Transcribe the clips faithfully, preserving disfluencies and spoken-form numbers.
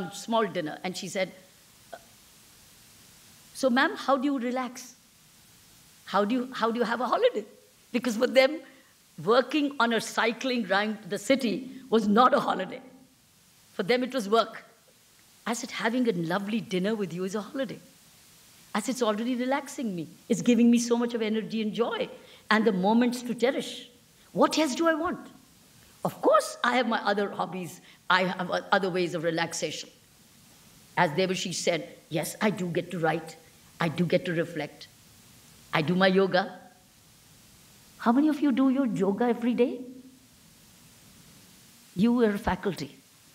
some small dinner. And she said, so ma'am, how do you relax? How do you, how do you have a holiday? Because for them, working on a cycling around the city was not a holiday. For them, it was work. I said, having a lovely dinner with you is a holiday. I said, it's already relaxing me. It's giving me so much of energy and joy and the moments to cherish. What else do I want? Of course, I have my other hobbies. I have other ways of relaxation. As Devashi said, yes, I do get to write. I do get to reflect. I do my yoga. How many of you do your yoga every day? You are faculty.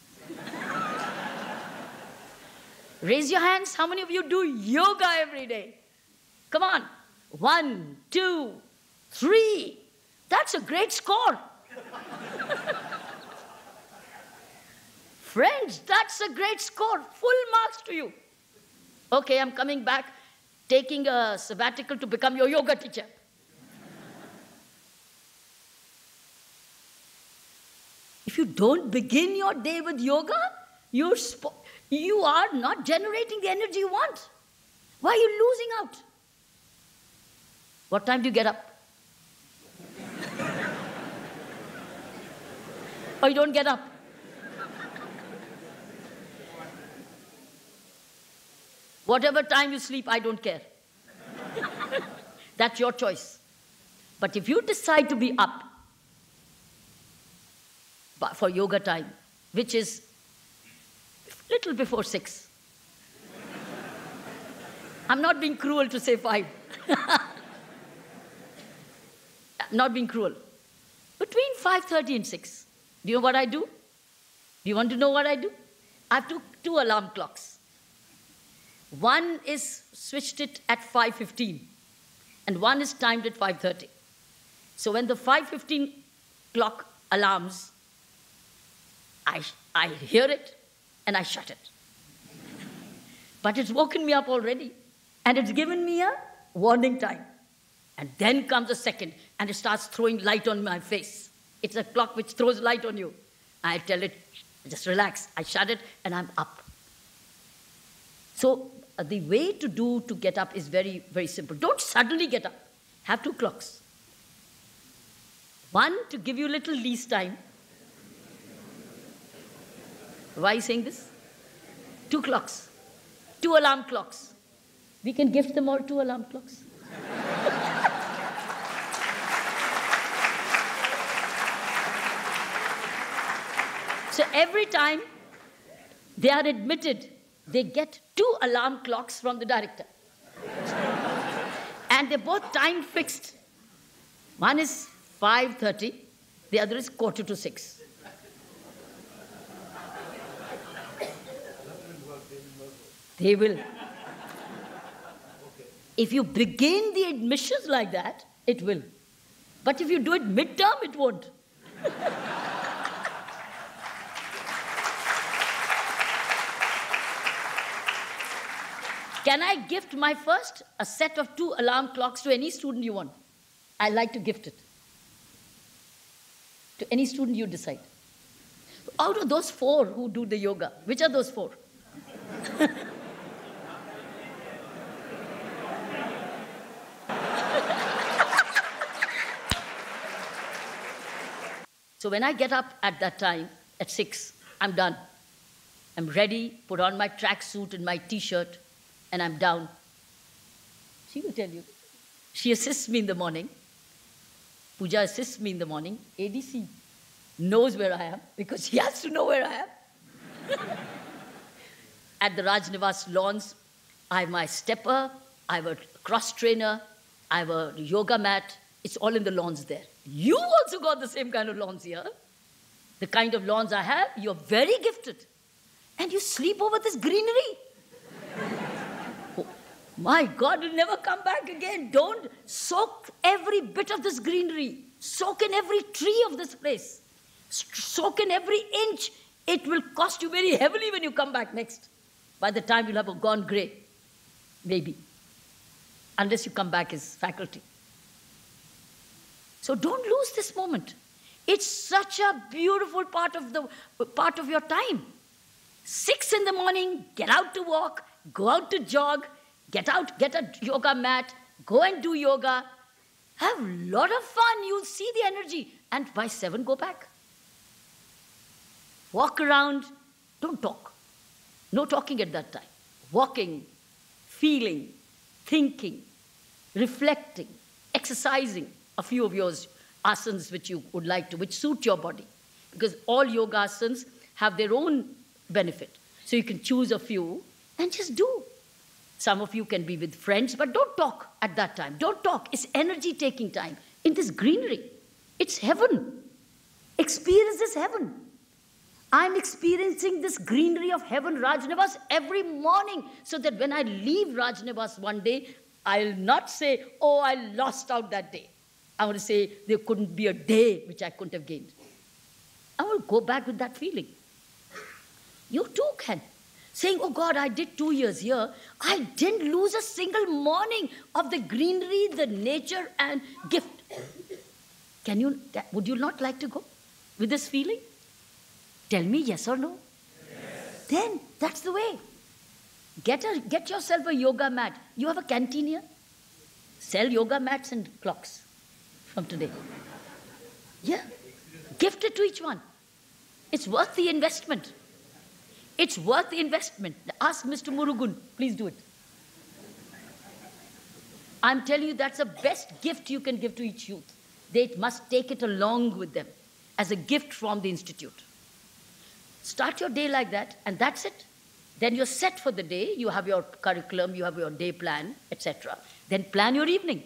Raise your hands. How many of you do yoga every day? Come on. One, two, three. That's a great score. Friends, that's a great score. Full marks to you. Okay, I'm coming back, taking a sabbatical to become your yoga teacher. If you don't begin your day with yoga, you're spo- you are not generating the energy you want. Why are you losing out? What time do you get up? Or you don't get up? Whatever time you sleep, I don't care. That's your choice. But if you decide to be up for yoga time, which is little before six. I'm not being cruel to say five. Not being cruel. Between five thirty and six. Do you know what I do? Do you want to know what I do? I have two, two alarm clocks. One is switched it at five fifteen, and one is timed at five thirty. So when the five fifteen clock alarms, I, I hear it, and I shut it. But it's woken me up already, and it's given me a warning time. And then comes a second, and it starts throwing light on my face. It's a clock which throws light on you. I tell it, just relax. I shut it, and I'm up. So uh, the way to do to get up is very, very simple. Don't suddenly get up. Have two clocks. One to give you a little least time. Why are you saying this? Two clocks. Two alarm clocks. We can gift them all two alarm clocks. So every time they are admitted, they get two alarm clocks from the director. And they're both time fixed. One is five thirty, the other is quarter to six. They will. If you begin the admissions like that, it will. But if you do it midterm, it won't. Can I gift my first, a set of two alarm clocks to any student you want? I like to gift it. To any student you decide. Out of those four who do the yoga, which are those four? So when I get up at that time, at six, I'm done. I'm ready, put on my tracksuit and my T-shirt, and I'm down. She will tell you. She assists me in the morning. Pooja assists me in the morning. A D C knows where I am because she has to know where I am. At the Rajnivas lawns, I have my stepper, I have a cross trainer, I have a yoga mat. It's all in the lawns there. You also got the same kind of lawns here. The kind of lawns I have, you're very gifted. And you sleep over this greenery. Oh, my God, you'll never come back again. Don't soak every bit of this greenery. Soak in every tree of this place. Soak in every inch. It will cost you very heavily when you come back next. By the time you'll have gone grey. Maybe. Unless you come back as faculty. So don't lose this moment. It's such a beautiful part of the part of your time. Six in the morning, get out to walk, go out to jog, get out, get a yoga mat, go and do yoga. Have a lot of fun. You'll see the energy. And by seven, go back. Walk around. Don't talk. No talking at that time. Walking, feeling, thinking, reflecting, exercising a few of your asanas which you would like to, which suit your body. Because all yoga asanas have their own benefit. So you can choose a few and just do. Some of you can be with friends, but don't talk at that time. Don't talk. It's energy-taking time. In this greenery, it's heaven. Experience this heaven. I'm experiencing this greenery of heaven, Rajnivas, every morning, so that when I leave Rajnivas one day, I'll not say, oh, I lost out that day. I want to say there couldn't be a day which I couldn't have gained. I want to go back with that feeling. You too can. Saying, oh God, I did two years here. I didn't lose a single morning of the greenery, the nature and gift. Can you, would you not like to go with this feeling? Tell me yes or no. Yes. Then that's the way. Get, a, get yourself a yoga mat. You have a canteen here? Sell yoga mats and clocks from today. Yeah. Gift it to each one. It's worth the investment. It's worth the investment. Ask Mister Murugun. Please do it. I'm telling you, that's the best gift you can give to each youth. They must take it along with them as a gift from the institute. Start your day like that, and that's it. Then you're set for the day. You have your curriculum, you have your day plan, et cetera. Then plan your evening.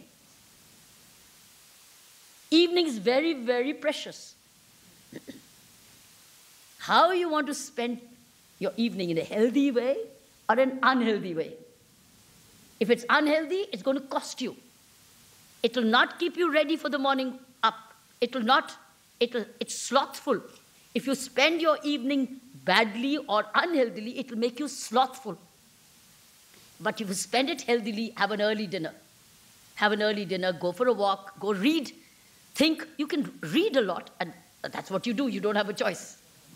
Evening is very, very precious. How you want to spend your evening, in a healthy way or an unhealthy way. If it's unhealthy, it's going to cost you. It will not keep you ready for the morning up. It will not, it will, it's slothful. If you spend your evening badly or unhealthily, it will make you slothful. But if you spend it healthily, have an early dinner. Have an early dinner, go for a walk, go read, think. You can read a lot, and that's what you do. You don't have a choice.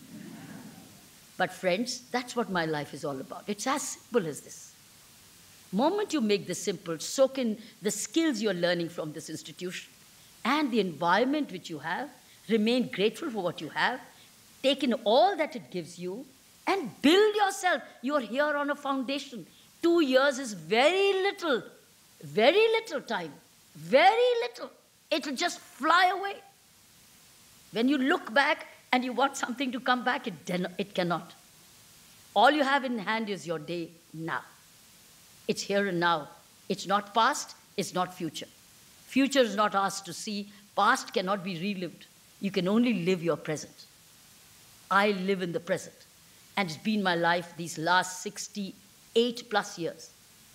But friends, that's what my life is all about. It's as simple as this. Moment you make this simple, soak in the skills you're learning from this institution and the environment which you have, remain grateful for what you have, take in all that it gives you, and build yourself. You're here on a foundation. Two years is very little, very little time, very little. It'll just fly away. When you look back, and you want something to come back, it, it cannot. All you have in hand is your day now. It's here and now. It's not past, it's not future. Future is not ours to see. Past cannot be relived. You can only live your present. I live in the present. And it's been my life these last sixty-eight plus years.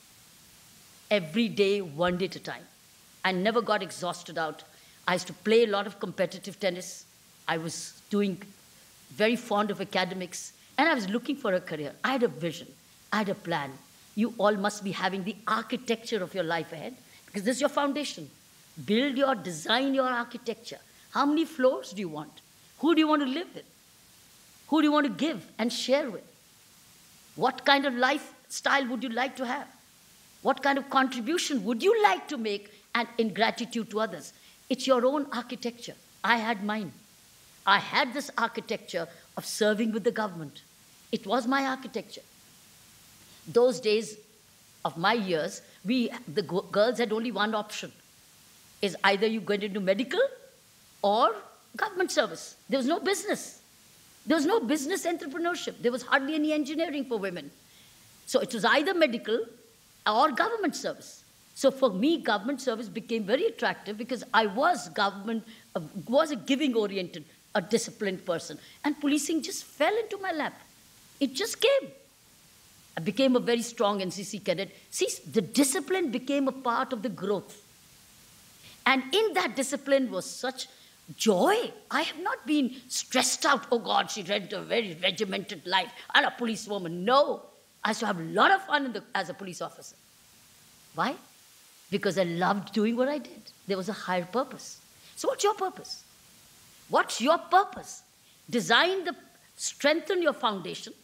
Every day, one day at a time. I never got exhausted out. I used to play a lot of competitive tennis. I was doing very fond of academics, and I was looking for a career. I had a vision. I had a plan. You all must be having the architecture of your life ahead, because this is your foundation. Build your, design your architecture. How many floors do you want? Who do you want to live with? Who do you want to give and share with? What kind of lifestyle would you like to have? What kind of contribution would you like to make, and in gratitude to others? It's your own architecture. I had mine. I had this architecture of serving with the government. It was my architecture. Those days of my years, we, the girls had only one option. Is either you go into medical or government service. There was no business. There was no business entrepreneurship. There was hardly any engineering for women. So it was either medical or government service. So for me, government service became very attractive because I was government, uh, was a giving-oriented, a disciplined person. And policing just fell into my lap. It just came. I became a very strong N C C cadet. See, the discipline became a part of the growth. And in that discipline was such joy. I have not been stressed out. Oh God, she led a very regimented life. I'm a policewoman. No. I used to have a lot of fun in the, as a police officer. Why? Because I loved doing what I did. There was a higher purpose. So what's your purpose? What's your purpose? Design the, strengthen your foundation,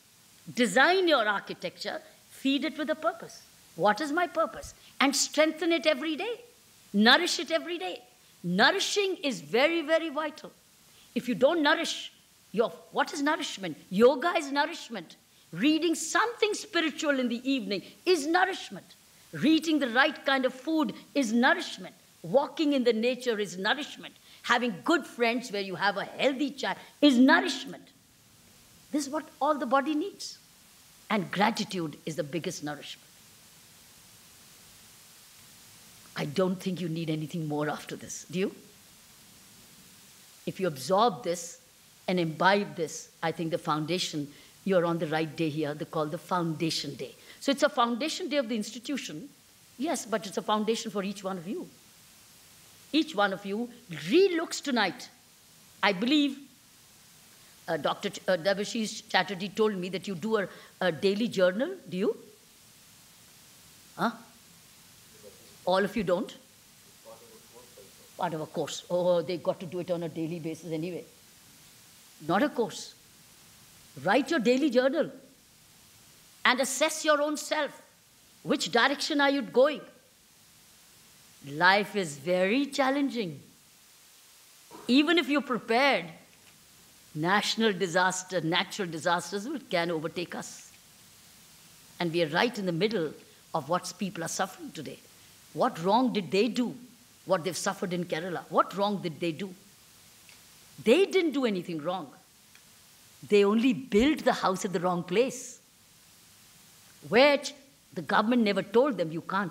Design your architecture, feed it with a purpose. What is my purpose? And strengthen it every day. Nourish it every day. Nourishing is very, very vital. If you don't nourish, your, what is nourishment? Yoga is nourishment. Reading something spiritual in the evening is nourishment. Eating the right kind of food is nourishment. Walking in the nature is nourishment. Having good friends where you have a healthy child is nourishment. This is what all the body needs. And gratitude is the biggest nourishment. I don't think you need anything more after this, do you? If you absorb this and imbibe this, I think the foundation, you're on the right day here. They call the foundation day. So it's a foundation day of the institution, yes, but it's a foundation for each one of you. Each one of you re-looks tonight. I believe uh, Doctor Ch- uh, Devashish Chatterjee told me that you do a, a daily journal. Do you? Huh? All of you don't? Part of a course. Oh, they got to do it on a daily basis anyway. Not a course. Write your daily journal and assess your own self. Which direction are you going? Life is very challenging. Even if you're prepared, national disaster, natural disasters will, can overtake us. And we are right in the middle of what people are suffering today. What wrong did they do? What they've suffered in Kerala. What wrong did they do? They didn't do anything wrong. They only built the house at the wrong place, which the government never told them you can't.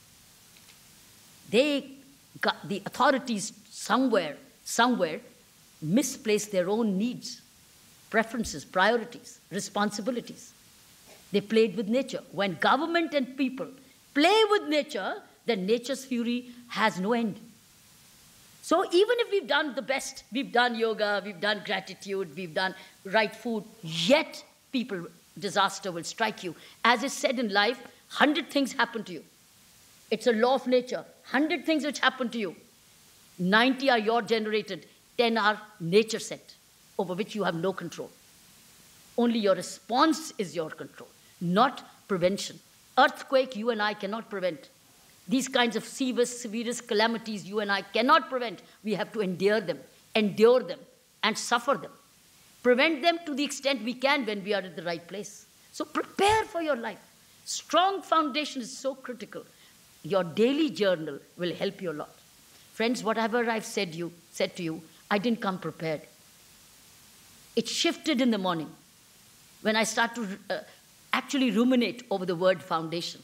They got, the authorities somewhere, somewhere misplaced their own needs, preferences, priorities, responsibilities. They played with nature. When government and people play with nature, then nature's fury has no end. So even if we've done the best, we've done yoga, we've done gratitude, we've done right food, yet people, disaster will strike you. As is said in life, hundred things happen to you. It's a law of nature. Hundred things which happen to you. ninety are your generated, ten are nature sent, over which you have no control. Only your response is your control, not prevention. Earthquake, you and I cannot prevent. These kinds of severest, severest calamities you and I cannot prevent. We have to endure them, endure them, and suffer them. Prevent them to the extent we can when we are at the right place. So prepare for your life. Strong foundation is so critical. Your daily journal will help you a lot. Friends, whatever I've said, you, said to you, I didn't come prepared. It shifted in the morning when I started to uh, actually ruminate over the word foundation.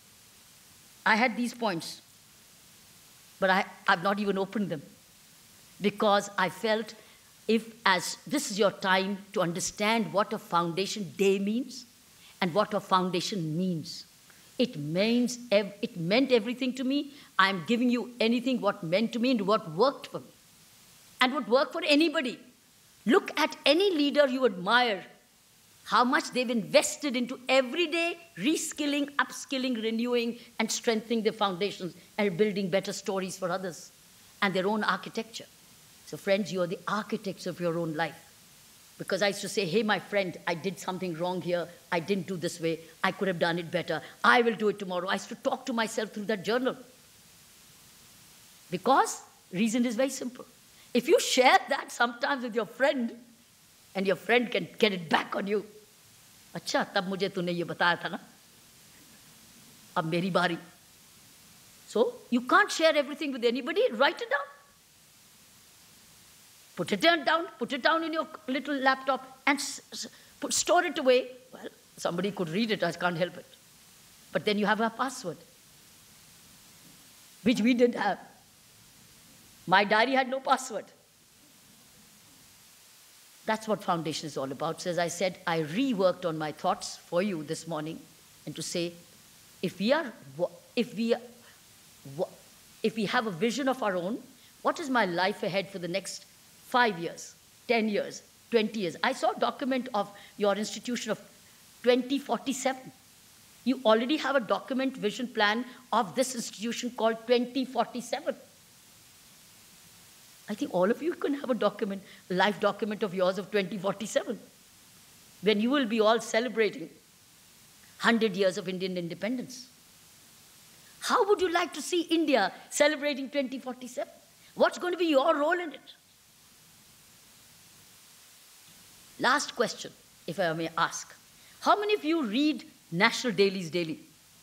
I had these points, but I, I've not even opened them because I felt if as this is your time to understand what a foundation day means and what a foundation means. It means, it meant everything to me. I'm giving you anything what meant to me and what worked for me and what worked for anybody. Look at any leader you admire, how much they've invested into everyday reskilling, upskilling, renewing, and strengthening their foundations and building better stories for others and their own architecture. So friends, you are the architects of your own life. Because I used to say, hey, my friend, I did something wrong here. I didn't do this way. I could have done it better. I will do it tomorrow. I used to talk to myself through that journal. Because reason is very simple. If you share that sometimes with your friend, and your friend can get it back on you. Acha, tab mujhe tune ye bataya tha na. Ab meri bari. So, you can't share everything with anybody. Write it down. Put it down, put it down in your little laptop and put, store it away. Well, somebody could read it, I can't help it. But then you have a password, which we didn't have. My diary had no password. That's what foundation is all about. So as I said, I reworked on my thoughts for you this morning and to say, if we are, if we, if we have a vision of our own, what is my life ahead for the next five years, ten years, twenty years? I saw a document of your institution of twenty forty-seven. You already have a document, vision plan of this institution called twenty forty-seven. I think all of you can have a document, a life document of yours of twenty forty-seven. when you will be all celebrating one hundred years of Indian independence? How would you like to see India celebrating twenty forty-seven? What's going to be your role in it? Last question, if I may ask. How many of you read national dailies daily?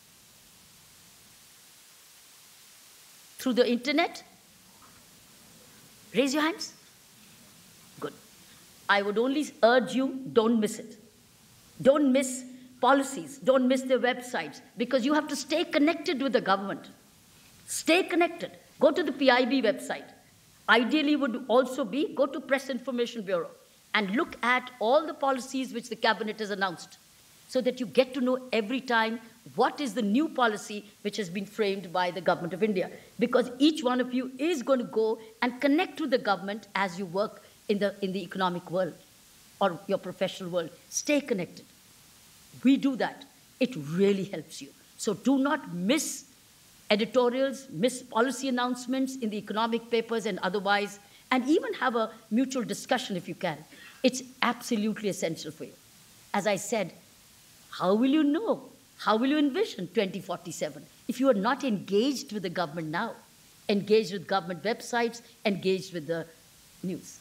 Through the internet? Raise your hands. Good. I would only urge you, don't miss it. Don't miss policies. Don't miss their websites, because you have to stay connected with the government. Stay connected. Go to the P I B website. Ideally would also be, go to Press Information Bureau and look at all the policies which the cabinet has announced, so that you get to know every time what is the new policy which has been framed by the government of India. Because each one of you is going to go and connect with the government as you work in the, in the economic world or your professional world. Stay connected. We do that. It really helps you. So do not miss editorials, miss policy announcements in the economic papers and otherwise, and even have a mutual discussion if you can. It's absolutely essential for you. As I said, how will you know? How will you envision twenty forty-seven if you are not engaged with the government now, engaged with government websites, engaged with the news?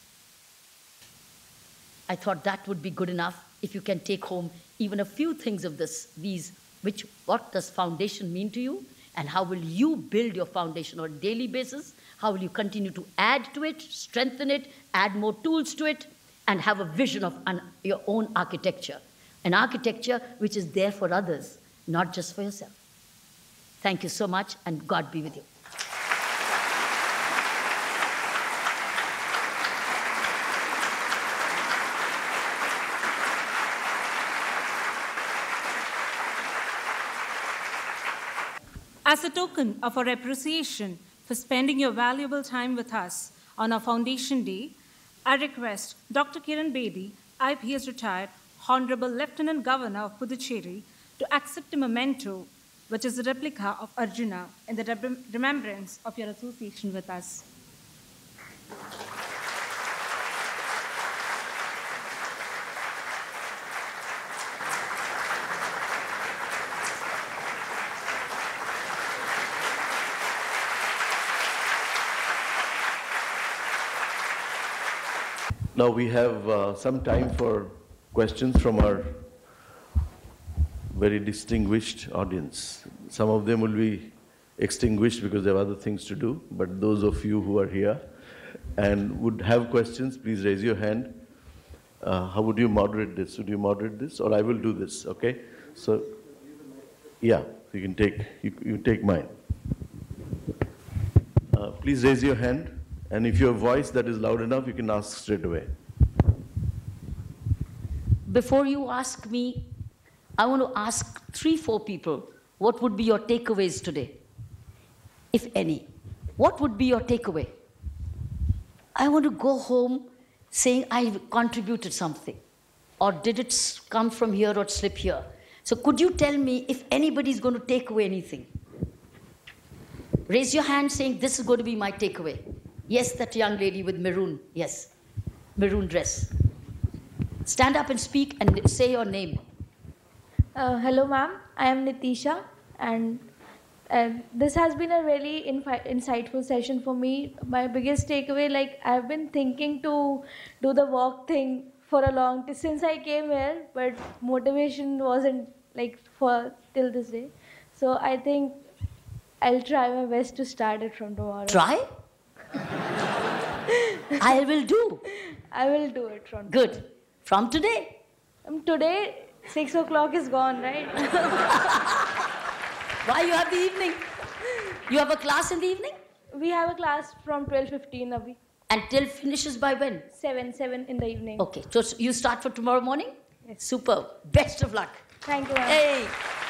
I thought that would be good enough if you can take home even a few things of this, these, which, what does foundation mean to you, and how will you build your foundation on a daily basis? How will you continue to add to it, strengthen it, add more tools to it, and have a vision of an, your own architecture, an architecture which is there for others, not just for yourself. Thank you so much, and God be with you. As a token of our appreciation for spending your valuable time with us on our Foundation Day, I request Doctor Kiran Bedi, I P S retired, Honorable Lieutenant Governor of Puducherry, to accept a memento, which is a replica of Arjuna, in the rem remembrance of your association with us. Now we have uh, some time for questions from our very distinguished audience. Some of them will be extinguished because they have other things to do, but those of you who are here and would have questions, please raise your hand. Uh, how would you moderate this? Would you moderate this, or I will do this, okay? So, yeah, you can take, you, you take mine. Uh, please raise your hand. And if you have a voice that is loud enough, you can ask straight away. Before you ask me, I want to ask three, four people, what would be your takeaways today, if any? What would be your takeaway? I want to go home saying I contributed something, or did it come from here or slip here? So could you tell me if anybody is going to take away anything? Raise your hand saying this is going to be my takeaway. Yes, that young lady with maroon, yes, maroon dress. Stand up and speak and say your name. Uh, hello, ma'am. I am Nitisha, and uh, this has been a really insightful session for me. My biggest takeaway, like, I've been thinking to do the walk thing for a long time since I came here, but motivation wasn't like for till this day. So I think I'll try my best to start it from tomorrow. Try? I will do. I will do it from Good. Tomorrow. From today? Um, today, six o'clock is gone, right? Why you have the evening? You have a class in the evening? We have a class from twelve fifteen, Abhi. And till finishes by when? seven, seven in the evening. Okay, so you start for tomorrow morning? Yes. Super. Best of luck. Thank you, ma'am. Hey.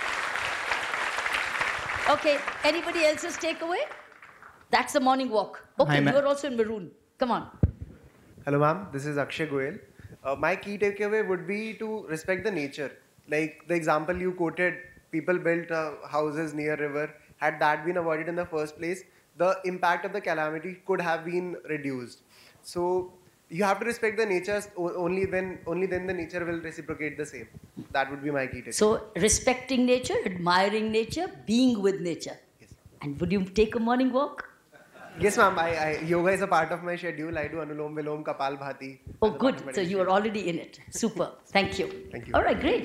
Okay, anybody else's takeaway? That's the morning walk. Okay, you're also in maroon. Come on. Hello, ma'am. This is Akshay Goyal. Uh, my key takeaway would be to respect the nature. Like the example you quoted, people built uh, houses near river. Had that been avoided in the first place, the impact of the calamity could have been reduced. So You have to respect the nature, only then, only then the nature will reciprocate the same. That would be my key takeaway. So, respecting nature, admiring nature, being with nature. Yes. And would you take a morning walk? Yes, ma'am. I, I, yoga is a part of my schedule. I do Anulom Vilom, Kapal Bhati. Oh, good. So, you are already in it. Super. Thank you. Thank you. All right, great.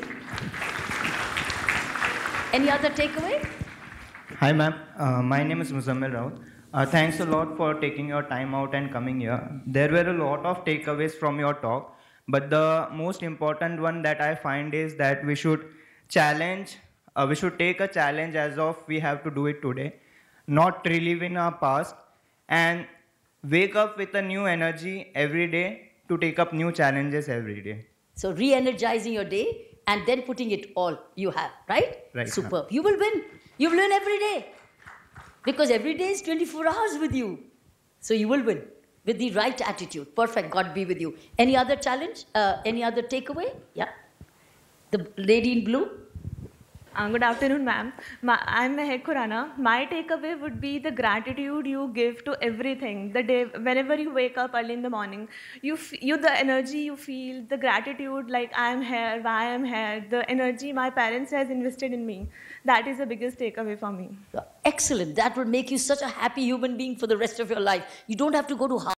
Any other takeaway? Hi, ma'am. Uh, my name is Muzammil Rao. Uh, thanks a lot for taking your time out and coming here. There were a lot of takeaways from your talk, but the most important one that I find is that we should challenge, uh, we should take a challenge as of we have to do it today, not relive in our past, and wake up with a new energy every day to take up new challenges every day. So, re-energizing your day and then putting it all you have, right? Right. Superb. You will win. You will win every day. Because every day is twenty-four hours with you. So you will win with the right attitude. Perfect. God be with you. Any other challenge? Uh, any other takeaway? Yeah. The lady in blue. Uh, good afternoon, ma'am. I'm Mehek Khurana. My takeaway would be the gratitude you give to everything. The day, whenever you wake up early in the morning, you, f you the energy you feel, the gratitude, like I am here, why I am here, the energy my parents has invested in me. That is the biggest takeaway for me. Excellent. That would make you such a happy human being for the rest of your life. You don't have to go to